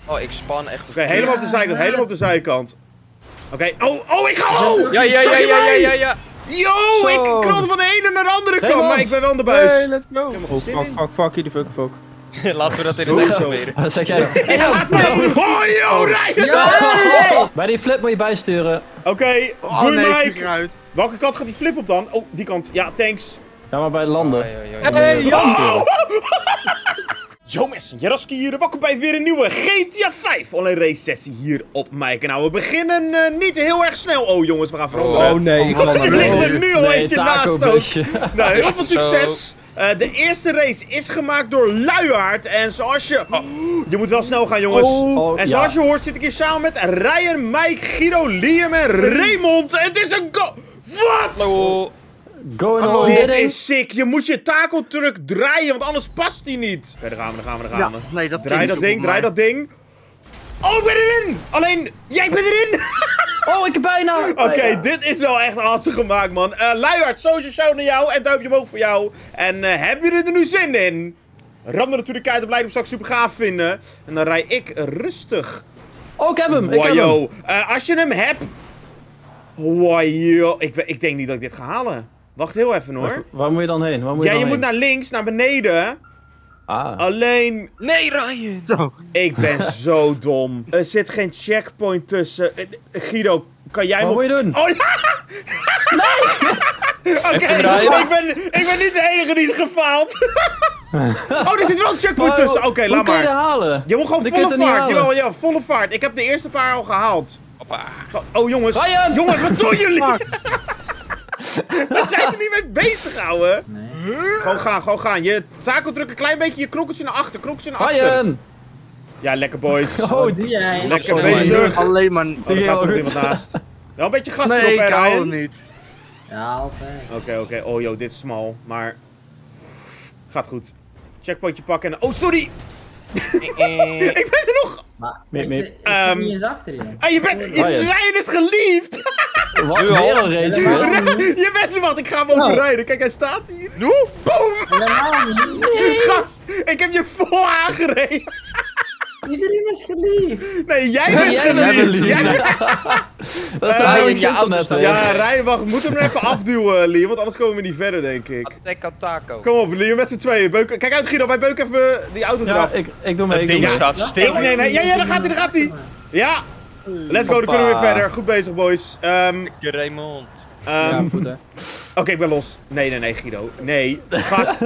Oh, ik span echt. Oké, helemaal op de zijkant, helemaal op de zijkant. Oké, oh, ik ga... Oh! Ja. Yo, ik knalde van de ene naar de andere kant, maar ik ben wel in de buis. Hey, let's go. Oh, fuck, jullie fuck. Laten we dat in de echt proberen. Wat zeg jij dan? Oh, yo, rijden! Bij die flip moet je bijsturen. Oké, Oh doei nee, Mike. eruit. Welke kant gaat die flip op dan? Oh, die kant. Ja, thanks. Ja, maar bij landen. Hey, Oh! Yo mensen, Jaroski hier. Welkom bij weer een nieuwe GTA 5 online race sessie hier op mijn kanaal. We beginnen niet heel erg snel. Oh jongens, we gaan veranderen. Oh nee, ik Er ligt er nu al eentje naast ook. busje. Nou, heel veel succes. De eerste race is gemaakt door Luiaard. En zoals je... Je moet wel snel gaan, jongens. Oh, En zoals je hoort zit ik hier samen met Ryan, Mike, Guido, Liam en Raymond. Het is een go... Wat? Hallo. Going on Dit bidding. is sick. Je moet je taco truck draaien, want anders past die niet. Oké, daar gaan we. Ja, nee, dat Draai dat ding, draai dat ding. Oh, ik ben erin! Alleen, jij bent erin! Oh, ik heb bijna. Oké, dit is wel echt awesome gemaakt, man. Luiaard, sowieso shout naar jou en duimpje omhoog voor jou. En hebben jullie er nu zin in? Ram er natuurlijk uit, op blijf hem straks super gaaf vinden. En dan rij ik rustig. Oh, ik heb hem. Ik heb hem. Wajo. Als je hem hebt... Wajo. Ik denk niet dat ik dit ga halen. Wacht heel even, hoor. Waar moet je dan heen? Waar moet je Ja, dan je moet heen? naar links, naar beneden. Ah. Alleen... Nee, Ryan. Zo. Ik ben zo dom. Er zit geen checkpoint tussen. Guido, kan jij Wat moet je doen? Oh, nee! Oké, ik ben niet de enige die het gefaald. Oh, er zit wel een checkpoint tussen. Oké, laat Hoe kun je maar. dat halen? Je moet gewoon Die kun je volle toch niet vaart. halen? Jawel, ja, volle vaart. Ik heb de eerste paar al gehaald. Hoppa. Oh, jongens. Ryan! Jongens, wat doen jullie? Waar zijn jullie niet mee bezig, ouwe? Nee. Gewoon gaan. Je taco druk een klein beetje je knokkeltje naar achter. Ryan! Ja, lekker boys. Oh, Wat doe jij? Lekker sorry. bezig. Alleen maar... Oh, er gaat er nog iemand naast. Wel een beetje gas Nee, erop, ik hè, hou Ryan? het niet. Ja, altijd. Oké. Oh, joh, dit is smal. Maar... Gaat goed. Checkpointje pakken en... Oh, sorry! Ik ben er nog... Maar Meep, ik meep. zit niet eens achter je. Ah, je bent... Ryan. Ryan is geliefd! Wat? Weer een rage quit? Je bent er wat, ik ga hem overrijden. Kijk, hij staat hier. Boom! Helemaal niet. Gast, ik heb je vol aangereden. Iedereen is geliefd. Nee, jij bent Jij bent geliefd. lief. Jij- Dat is Ryan, eigenlijk je auto internet. staat- hè? Ja, Ryan, wacht. We moeten hem even afduwen, Liam. Want anders komen we niet verder, denk ik. Attack taco. Kom op, Liam, met z'n tweeën. Kijk uit, Guido. Wij beuken even die auto Ja, eraf. ik doe mee. Ik doe ding mee. staat stil. Nee. Ja, daar gaat hij. Ja. Let's go, dan kunnen we weer verder. Goed bezig, boys. Raymond. Ja, goed hè. Oké, ik ben los. Nee, Guido. Nee. Gast.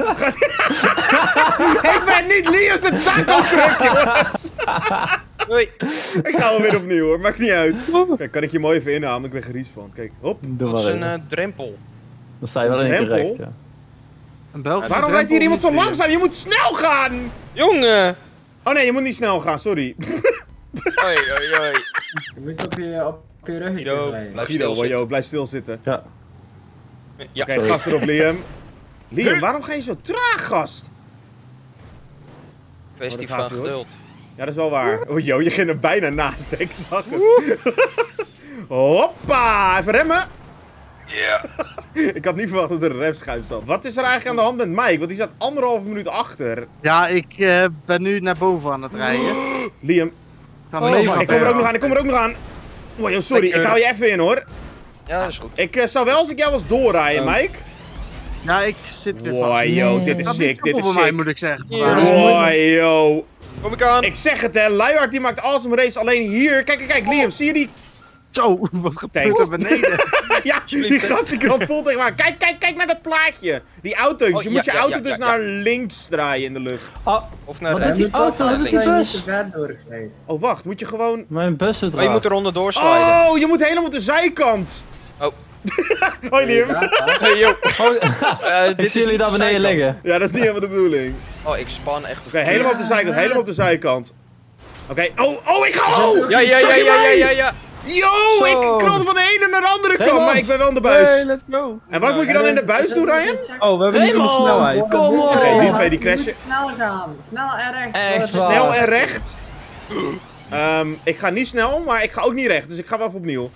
Ik ben niet Liam's een taco truck, jongens. Hoi. Ik ga wel weer opnieuw, hoor. Maakt niet uit. Kijk, kan ik je mooi even inhalen? Ik ben gerespawned. Kijk, hop. Doe Dat is maar een even. drempel. Dan sta je wel in drempel? correct, ja. Een Belgische Waarom rijdt hier drempel iemand zo niet weer. langzaam? Je moet snel gaan! Jongen. Oh nee, je moet niet snel gaan, sorry. Hoi. Je moet op je rug Guido, rijden. blijf Guido, stil joh, blijf stilzitten. Ja. Ja, Oké, sorry. gas erop, Liam. Liam, waarom ga je zo traag, gast? kwestie Oh, daar gaat van hij, hoor. geduld. Ja, dat is wel waar. Oh, joh, je ging er bijna naast. Ik zag het. Hoppa! Even remmen. Ja. Ik had niet verwacht dat er een remschuif zat. Wat is er eigenlijk aan de hand met Mike? Want die staat 1,5 minuut achter. Ja, ik ben nu naar boven aan het rijden. Liam, Ik ga Oh, mega ik kom er ook ver. nog aan. Oh, joh, sorry. Lekker. Ik haal je even in, hoor. Ja, dat is goed. Ik zou wel als ik jou was doorrijden, Mike. Ja, ik zit weer Wow, vast. yo, dit is Gaat sick, niet dit soepel is voor mij, sick. moet ik zeggen. Ja. Maar- Wow, yo. Kom ik aan. Ik zeg het, hè, Luiaard die maakt awesome race. Alleen hier, kijk, Liam, zie je die? Zo, wat gebeurt Thanks. er beneden? Ja, die gast die knalt vol tegen maar. Kijk naar dat plaatje. Die auto's. Oh, je moet ja, je ja, auto ja, dus ja. naar links draaien in de lucht. Oh, Of naar Wat rechts. doet Je die moet auto? oppassen Wat doet dat die je niet bus? te ver doorrijdt. Oh, wacht, moet je gewoon... mijn bus zit Maar je moet raar. er onderdoor sliden. Oh, je moet helemaal op de zijkant. Oh. Hoi, Liam. Hey, yo. Ik zie jullie daar beneden liggen. Ja, dat is niet helemaal de bedoeling. Oh, ik span echt. Oké, helemaal op de zijkant, helemaal op de zijkant. Oké, oh, ik ga... Oh! Ja. Yo, ik knalde van de ene naar de andere kant, Raymond. maar ik ben wel in de buis. Hey, let's go. En wat moet je dan in de buis doen, Ryan? Oh, we hebben niet genoeg Raymond, snelheid. kom op! Oké, die twee die Je moet crashen. snel gaan. Snel en rechts. Echt Zoals- waar. Snel en recht. Ik ga niet snel, maar ik ga ook niet recht, dus ik ga wel even opnieuw.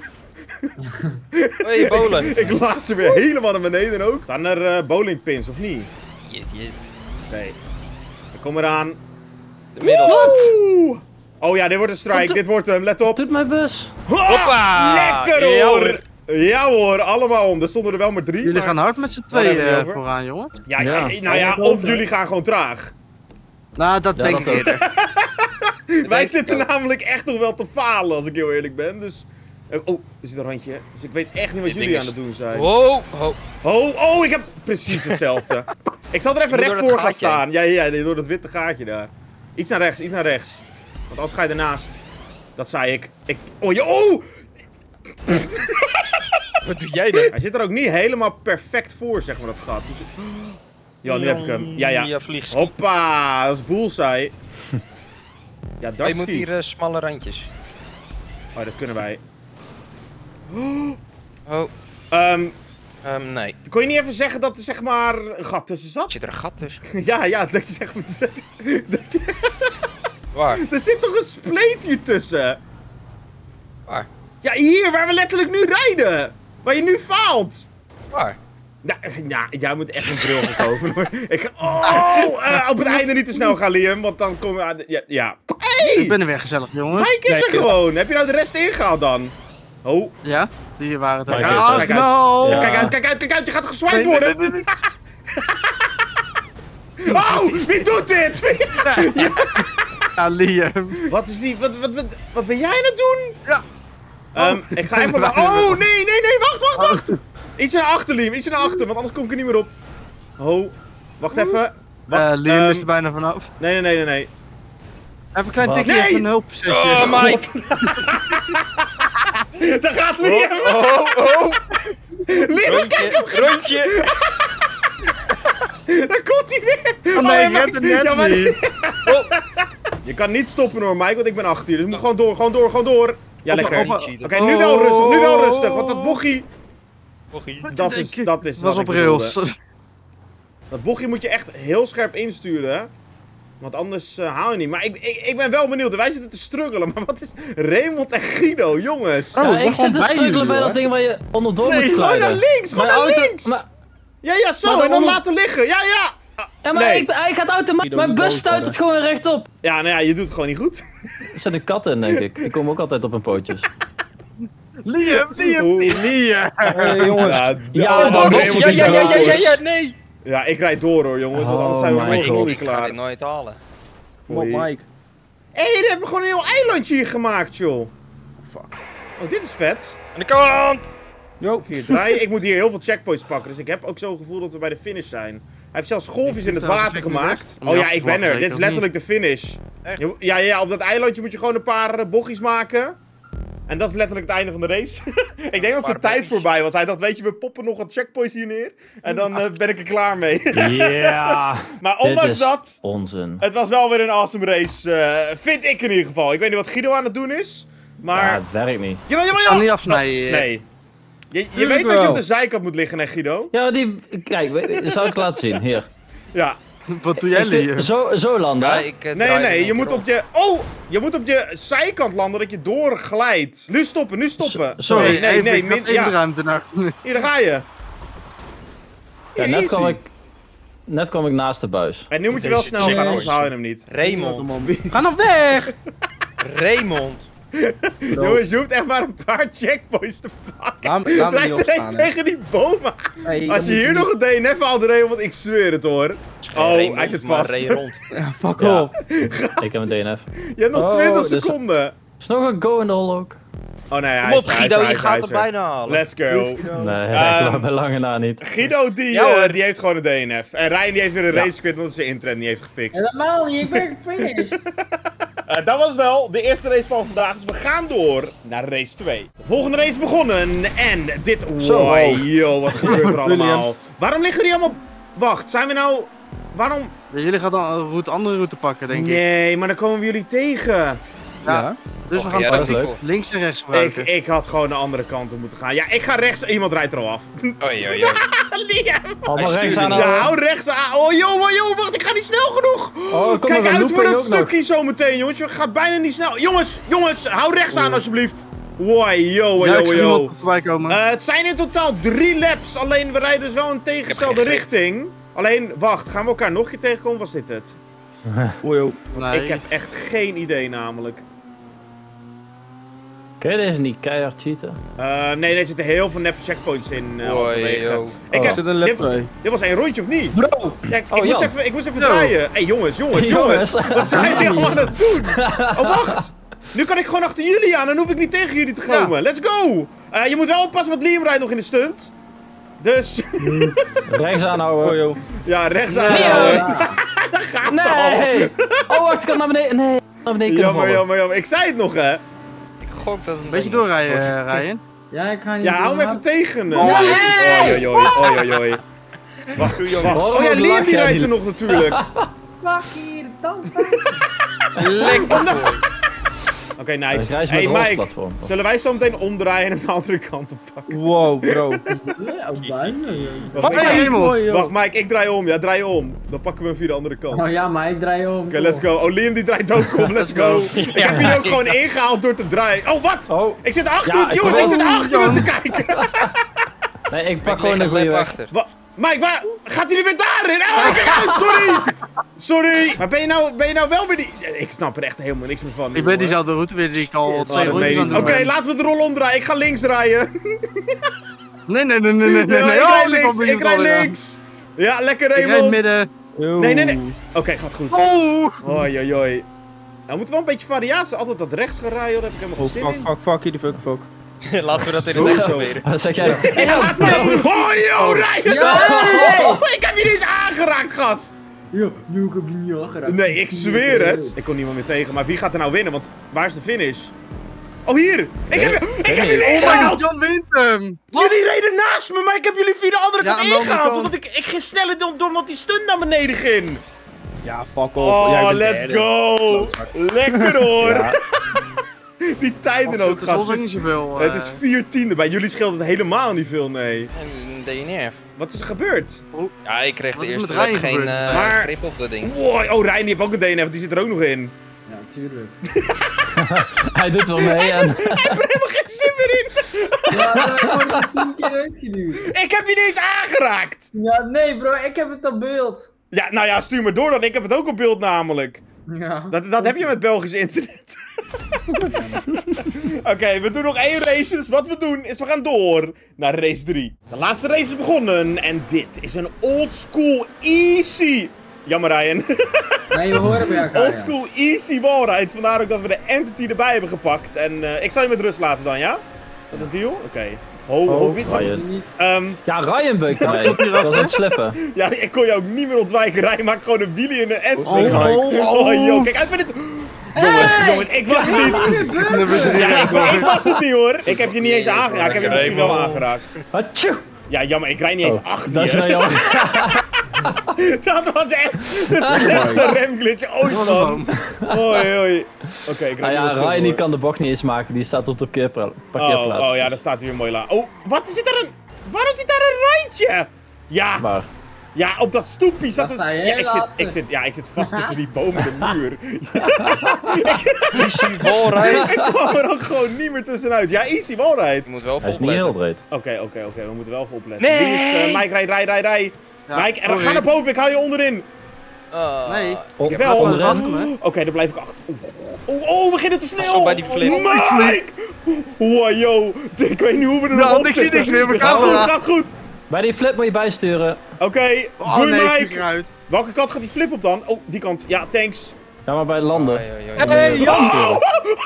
Hey, bolen. Ik laat ze weer helemaal naar beneden ook. Staan er bowlingpins of niet? Yes. Nee. Ik kom eraan. De middel. Oeh. Oh ja, dit wordt een strike. Dit wordt hem. Let op. Doet mijn bus. Hoppa! Lekker Ja, hoor. hoor. Ja hoor, allemaal om. Er stonden er wel maar 3. Jullie maar... gaan hard met z'n Waar hebben we tweeën het over? vooraan, jongens. Ja, Ja. nou ja, of jullie gaan gewoon traag. Nou, dat Ja, denk dat ik ook. eerder. Wij zitten namelijk echt nog wel te falen, als ik heel eerlijk ben. Dus... Oh, er zit een randje. Dus ik weet echt niet wat Dit jullie ding aan is- het doen zijn. Wow, ho. Oh, ik heb precies hetzelfde. Ik zal er even Je moet recht door voor dat gaan gaatje staan. Ja, door dat witte gaatje daar. Iets naar rechts, iets naar rechts. Want anders ga je ernaast. Dat zei ik. Oh! Wat doe jij dan? Hij zit er ook niet helemaal perfect voor, zeg maar, dat gat. Dus... Ja, nu heb ik hem. Ja. Ja, vlieg. Hoppa, dat is bullseye. Ja, dat Je is moet die. hier smalle randjes. Oh, dat kunnen wij. Oh, nee. Kon je niet even zeggen dat er, zeg maar, een gat tussen zat? Zit er een gat tussen? Ja, dat je zegt... Waar? Er zit toch een spleet hier tussen? Waar? Ja, hier, waar we letterlijk nu rijden. Waar je nu faalt. Waar? Ja, jij moet echt een bril gaan kopen hoor. Op het einde niet te snel gaan, Liam, want dan komen we... Ja. Ik ben er weer gezellig, jongens. Mike is er gewoon. Heb je nou de rest ingehaald dan? Oh. Ja, die waren het. Kijk Ah, uit, kijk uit. no! Ja. Kijk uit, je gaat geswiped worden. Nee. Oh, wie doet dit? Ja, Liam. Wat is die, wat ben jij aan het doen? Ja. Ik ga even... Oh, nee, wacht. Iets naar achter, Liam, iets naar achter, want anders kom ik er niet meer op. Oh, wacht even. Wacht, Liam is er bijna vanaf. Nee. Even een klein Wat? tikje, Nee! even een hulpzetje. Oh, Mike! Daar gaat Liam. Oh! Liam, kijk hem. Rondje! Daar komt hij weer. Oh nee, hij ik red maakt- hem net Ja, maar- niet. Je kan niet stoppen hoor, Mike, want ik ben achter je. Dus je moet gewoon door. Ja, lekker. Hoppa. Oké, nu wel rustig, want dat bochie... Dat is Dat wat was ik op bedoelde. rails. Dat bochtje moet je echt heel scherp insturen, hè? Want anders haal je niet. Maar ik ben wel benieuwd. Wij zitten te struggelen. Maar wat is Raymond en Guido, jongens? Oh, Ja, we ik gaan zit te bij struggelen jullie, bij hoor. dat ding waar je onderdoor Nee, moet gewoon glijden. naar links. Gewoon Mijn naar auto- links. maar- Ja, zo. Maar En dan onder- laten liggen. Ja. Ja, maar Nee. hij gaat automatisch. Guido Mijn moet bus boos stuit worden. het gewoon rechtop. Ja, nou ja, je doet het gewoon niet goed. Er zit een kat in, denk ik. Ik kom ook altijd op mijn pootjes. Liam. Hey, jongens. Ja, oh, dat Raymond was- is er ook. Ja, nee! Ja, ik rijd door hoor, jongens. Want anders zijn we Oh my nog God. niet Ik ga klaar. dit nooit halen. Kom op, Mike. Hé, die hebben gewoon een heel eilandje hier gemaakt, joh. Fuck. Oh, dit is vet. Aan de kant! Yo. 4 draaien. Ik moet hier heel veel checkpoints pakken. Dus ik heb ook zo'n gevoel dat we bij de finish zijn. Hij heeft zelfs golfjes in het water gemaakt. Oh ja, ik ben er. Dit is letterlijk de finish. Echt? Ja, op dat eilandje moet je gewoon een paar bochtjes maken. En dat is letterlijk het einde van de race. Ik denk dat de tijd bochtjes. voorbij was. Hij dacht, weet je, we poppen nog wat checkpoints hier neer. En dan ben ik er klaar mee. Ja. Maar Dit ondanks is dat, onzin. het was wel weer een awesome race. Vind ik in ieder geval. Ik weet niet wat Guido aan het doen is. Maar... Ja, het werkt niet. Jawel. Ik zal niet afsnijden. Nee. Je Tuurlijk weet dat je wel. op de zijkant moet liggen, hè, Guido? Ja, die... Kijk, zou ik het laten zien? Hier. Ja. Wat doe jij, Liam? Zo landen. Ja, hè? ik Nee, je moet op je... Oh! Je moet op je zijkant landen, dat je doorglijdt. Nu stoppen. Sorry, Nee, even, ik min- had even ja. ruimte naar. Hier, daar ga je. Ja, Hier, easy. net kwam ik naast de buis. En nu moet je wel Deze snel gaan, anders checkpoints. haal je hem niet. Raymond. Ga nou weg! Raymond. Jongens, je hoeft echt maar een paar checkpoints te pakken. Laat me niet Rijd direct opstaan, hè. tegen die bomen. Hey, Als je hier nog een DNF haalt, want ik zweer het hoor. Oh, Raymond, hij zit maar vast. Ray rond. Ja, fuck Ja. off. Ik heb een DNF. Je hebt nog Oh, 20 dus- seconden. Is nog een go in de hol ook? Oh nee, Kom hij op, is er, Guido, hij je is gaat er. het bijna halen. Let's go. Nee, bij lange na niet. Guido Ja, hoor. die heeft gewoon een DNF. En Ryan die heeft weer een race quit omdat ze zijn intrend niet heeft gefixt. Helemaal niet, ik ben gefinished. Dat was wel de eerste race van vandaag, dus we gaan door naar race 2. De volgende race is begonnen en dit... Zo. Wow, yo, wat gebeurt er allemaal? Waarom liggen die allemaal... Wacht, zijn we nou... Waarom... Jullie gaan dan een andere route pakken, denk ik. Nee, maar dan komen we jullie tegen. Ja. Dus we Och, gaan ja, dat is tactiek leuk. links en rechts gebruiken. Ik had gewoon de andere kant op moeten gaan. Ja, ik ga rechts. Iemand rijdt er al af. Oei. Liam! Allemaal Hij rechts stuurde aan. niet. Ja, hou rechts aan. Oh, yo, wacht, ik ga niet snel genoeg. Oh, kom Kijk nog een uit voor looping dat ook nog. stukje zometeen, jongens. Je gaat bijna niet snel. Jongens, hou rechts aan alsjeblieft. Wow, yo. Ja, ik zie iemand voorbij komen. Het zijn in totaal 3 laps. Alleen we rijden dus wel in tegengestelde geen grip. richting. Alleen, wacht, gaan we elkaar nog een keer tegenkomen? Was dit het? Oei, oh. Nee. Ik heb echt geen idee namelijk. Kun je deze niet keihard cheaten? Nee, er zitten heel veel nep checkpoints in Oei, halverwege. yo. Ik Oh. heb, Is het een laptop? dit was één rondje of niet? Bro! Ja, Oh, Jan. ik moest even Yo. draaien. Hé jongens. Wat zijn jullie allemaal aan het doen? Oh wacht. Nu kan ik gewoon achter jullie aan. Dan hoef ik niet tegen jullie te komen. Let's go. Je moet wel oppassen, want Liam rijdt nog in de stunt. Dus Rechts aanhouden. Oei, oh. ja, rechts aan. Daar gaat het al. Nee! Oh, wacht, ik kan naar beneden. Nee, naar beneden kunnen vallen. Jammer. Ik zei het nog, hè. Ik gok dat het Een beetje doorrijden, Ryan. Ja, ik ga niet Ja, hou hem doen, even tegen. Nee! Oei. Wacht. Oh ja, Liam die rijdt er nog natuurlijk. Wacht hier, dan lekker. Oké, Een nice. reis met Hey een Mike, rolplatform. zullen wij zo meteen omdraaien en de andere kant op pakken? Wow, bro. bijna. Wacht, Hey, Raymond. Mooi, joh. Wacht, Mike, ik draai om. Ja, draai om. Dan pakken we hem via de andere kant. Oh ja, maar ik draai om. Oké, let's go. Oh, Liam die draait ook om. Let's go. Ik heb hier ook gewoon ingehaald door te draaien. Oh, wat? Oh, Ik zit achter Ja, het, jongens. Ik ik zit ook. achter het te kijken. nee, ik pak Ik gewoon lig een goede lap weg. achter. Mike, waar? Gaat hij er weer daarin? Oh, kijk uit. Sorry. Maar ben je nou wel weer die... Ik snap er echt helemaal niks meer van. Ik ben diezelfde route weer die ik al 2 dat rondjes meen aan je het niet. doen Oké, ben. laten we de rol omdraaien. Ik ga links draaien. Nee. Ik Oh, rij ik links. kom Ik rij alweer. links. Ja, lekker Ik rijd Raymond. midden. Yo. Nee. Oké, gaat goed. Oh! Oei. Nou, we moeten wel een beetje variatie. Altijd dat rechts gaan rijden, daar heb ik helemaal Oh, geen zin in. fuck, hier de fuck. Laten we dat in Sowieso. het echt proberen. Wat zeg jij? Ja, laat me. Oh, yo, rijden! Oh, ik heb je niet eens aangeraakt, gast! Ja, nu heb ik hem niet aangeraakt. Nee, ik zweer het. Ik kon niemand meer tegen, maar wie gaat er nou winnen? Want waar is de finish? Oh, hier! Ik heb jullie Oh my god, ingehaald! John wint hem! Jullie reden naast me, maar ik heb jullie via de andere Ja, kant aan de andere ingehaald. kant. Omdat ik ging sneller door omdat die stunt naar beneden ging. Ja, fuck off. Oh, Jij bent let's derde. go! Lekker hoor! Ja. Die tijden ook, Dat was ook gast. niet zoveel. Het is 4/10. Bij jullie scheelt het helemaal niet veel, nee. En DNF. Wat is er gebeurd? Ja, ik kreeg Wat de is eerste met lap Ryan geen gebeurd? Maar- grip op dat ding. Wow, oh, Rijn, die heeft ook een DNF, die zit er ook nog in. Ja, tuurlijk. Hij doet wel mee en... Ik heb er helemaal geen zin meer in. Ja, ik word er 10 keer uitgeduwd. Ik heb je niet eens aangeraakt. Ja, nee bro, ik heb het op beeld. Ja, nou ja, stuur me door dan. Ik heb het ook op beeld namelijk. Ja. Dat heb je met Belgisch internet. Oké, we doen nog 1 race. Dus wat we doen is we gaan door naar race 3. De laatste race is begonnen. En dit is een old school easy. Jammer Ryan. Nee, we horen bij elkaar. Old school easy wallride. Vandaar ook dat we de entity erbij hebben gepakt. En ik zal je met rust laten dan, ja? Is dat een deal? Oké. Ho, wit. Ryan. Niet. Ja, Ryan beukt ermee. Dat was aan het slippen. Ja, ik kon je ook niet meer ontwijken. Ryan maakt gewoon een wheelie in een entity. Oh, Oh, joh, kijk uit met dit. Jongens, ik was het niet. Ja, ik was het niet hoor. Ik heb je niet eens aangeraakt. Ja, ik heb je misschien wel aangeraakt. Hatjoe! Ja, jammer, ik rijd niet eens achter Dat is nou je. jammer. Dat was echt de slechtste remglitch ooit, man. Oei. Oké, ik rijd Nou ja, niet op Ryan die hoor. kan de bocht niet eens maken. Die staat op de parkeerplaats. Oh ja, daar staat hij weer mooi laag. Oh, wat? Zit daar een... Waarom zit daar een randje? Ja, Maar ja, op dat stoepje staat Dat een... sta je Ja, heel ik zit vast tussen die bomen en de muur. Easy wallride. Ik kwam er ook gewoon niet meer tussenuit. Ja, easy wallride. Je moet wel hij is niet heel opletten. breed. Oké, we moeten wel even opletten. Nee! Wie is Mike, rij. Ja, Mike, ga sorry. naar boven, ik hou je onderin. Nee. Oh, Jawel. onderin. Oké, dan blijf ik achter. Oh, we beginnen te snel. Zo bij die flip. Mike! Wow, yo. Ik weet niet hoe we er nog Nou, op ik zie zitten. niks meer, mijn Gaat camera. goed, gaat goed. Bij die flip moet je bijsturen. Oké, Oh doei nee, ik vlieg Mike. eruit. Welke kant gaat die flip op dan? Oh, die kant. Ja, thanks. Ja, maar bij landen. Oei, oei, oei. Hey, ja! Oh!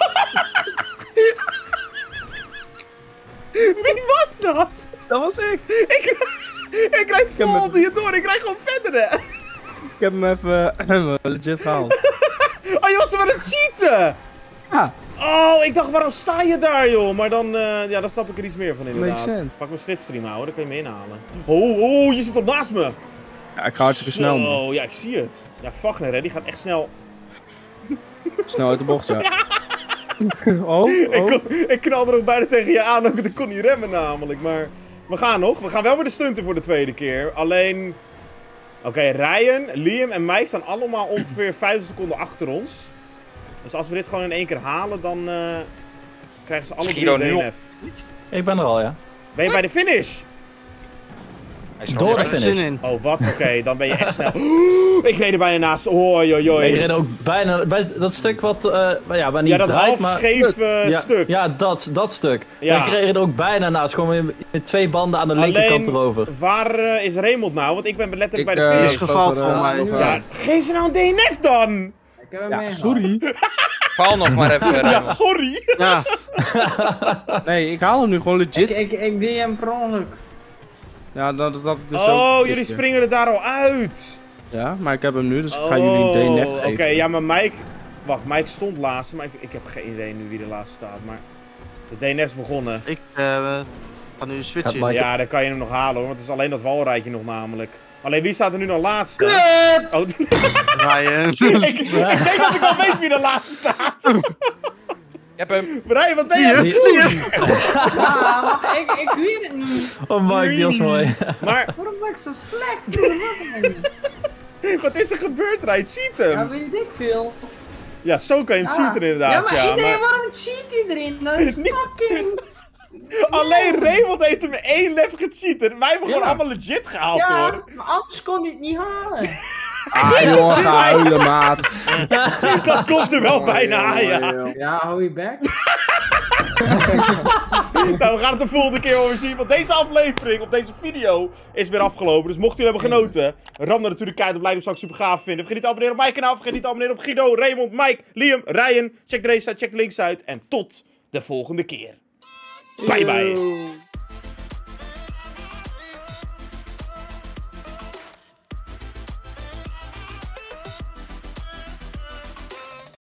Wie was dat? Dat was ik. Ik rijd vol hier door, ik rijd gewoon verder. Hè. Ik heb hem even legit gehaald. Oh, je was er maar aan het cheaten. Ja. Oh, ik dacht, waarom sta je daar, joh? Maar dan, ja, dan snap ik er iets meer van, inderdaad. Makes sense. Pak mijn slipstream houden, dan kun je me inhalen. Oh, je zit op naast me. Ja, ik ga hartstikke snel, man. Oh, ja, ik zie het. Ja, Vagner, hè, die gaat echt snel. Snel uit de bocht, ja. Oh. Ik knalde er nog bijna tegen je aan, ook ik kon niet remmen namelijk. Maar we gaan nog. We gaan wel weer de stunten voor de tweede keer. Alleen... Oké, Ryan, Liam en Mike staan allemaal ongeveer 50 seconden achter ons. Dus als we dit gewoon in 1 keer halen, dan krijgen ze alle 3 Giro een nu op. DNF. Ik ben er al, ja. Ben je bij de finish? Hij is er Door al de bij. finish. Zin in. Oh, wat? Oké, dan ben je echt snel. Ik reed er bijna naast. Oei, oei, Ik oei. reed ook bijna bij dat stuk wat, ja, waar niet Ja, dat draait, half maar... scheef ja, stuk. Ja, dat stuk. Ja. Ik reed er ook bijna naast, gewoon met 2 banden aan de linkerkant erover. Waar is Raymond nou? Want ik ben letterlijk bij de is finish. geval voor mij. Ja, geef ze nou een DNF dan! Ik heb hem Ja, meegehaald. sorry. Val nog maar even, Ja, Raymond. sorry. Ja, Nee, ik haal hem nu gewoon legit. Ik deed hem per ongeluk. Ja, dat dus Oh, ook jullie springen er daar al uit. Ja, maar ik heb hem nu, dus ik ga jullie een DNF geven. Oké, ja, maar Mike... Wacht, Mike stond laatste, maar ik heb geen idee nu wie de laatste staat. Maar de DNF is begonnen. ik ga nu switchen. Ja, Mike. Ja, dan kan je hem nog halen hoor, want het is alleen dat walrijtje nog namelijk. Alleen wie staat er nu nog laatste? Kut! Oh, Ryan. ik denk dat ik al weet wie de laatste staat. Ik heb hem. Brian, wat ben je aan het doen? Ja, maar ik weet het niet. Oh Mike, die was mooi. Maar Waarom ben ik zo slecht? Doe dat niet. wat is er gebeurd, Ryan? Cheat Ja, hem. weet ik veel. Ja, zo kan je hem cheaten inderdaad. Ja, maar iedereen, maar waarom cheat iedereen? Dat is Niet- fucking... alleen Raymond heeft hem 1 lef gecheat. Wij hebben gewoon Ja. allemaal legit gehaald Ja, hoor. maar anders kon hij het niet halen. Ah, jongen, ga huilen, maat. Dat komt er wel bijna aan, ja. Ja, hou je bek. Nou, we gaan het de volgende keer wel weer zien. Want deze aflevering, of deze video, is weer afgelopen. Dus mocht jullie hebben genoten, ram dan natuurlijk keihard op Blijdom, zou ik super gaaf vinden. Vergeet niet te abonneren op mijn kanaal. Vergeet niet te abonneren op Guido, Raymond, Mike, Liam, Ryan. Check de race uit, check de links uit. En tot de volgende keer. Bye bye.